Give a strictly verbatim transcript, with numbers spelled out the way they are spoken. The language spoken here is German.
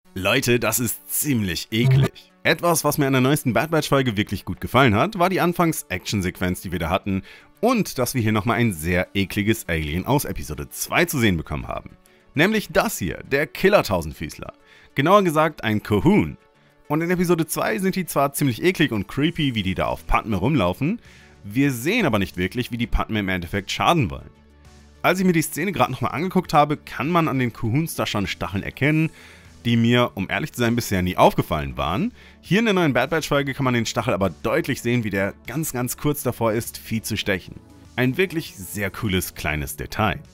Leute, das ist ziemlich eklig. Etwas, was mir an der neuesten Bad Batch Folge wirklich gut gefallen hat, war die Anfangs-Action-Sequenz, die wir da hatten, und dass wir hier nochmal ein sehr ekliges Alien aus Episode zwei zu sehen bekommen haben. Nämlich das hier, der Killer-Tausendfüßler. Genauer gesagt ein Cohoon. Und in Episode zwei sind die zwar ziemlich eklig und creepy, wie die da auf Padme rumlaufen, wir sehen aber nicht wirklich, wie die Padme im Endeffekt schaden wollen. Als ich mir die Szene gerade nochmal angeguckt habe, kann man an den Cohoons da schon Stacheln erkennen, die mir, um ehrlich zu sein, bisher nie aufgefallen waren. Hier in der neuen Bad Batch Folge kann man den Stachel aber deutlich sehen, wie der ganz ganz kurz davor ist, Vieh zu stechen. Ein wirklich sehr cooles kleines Detail.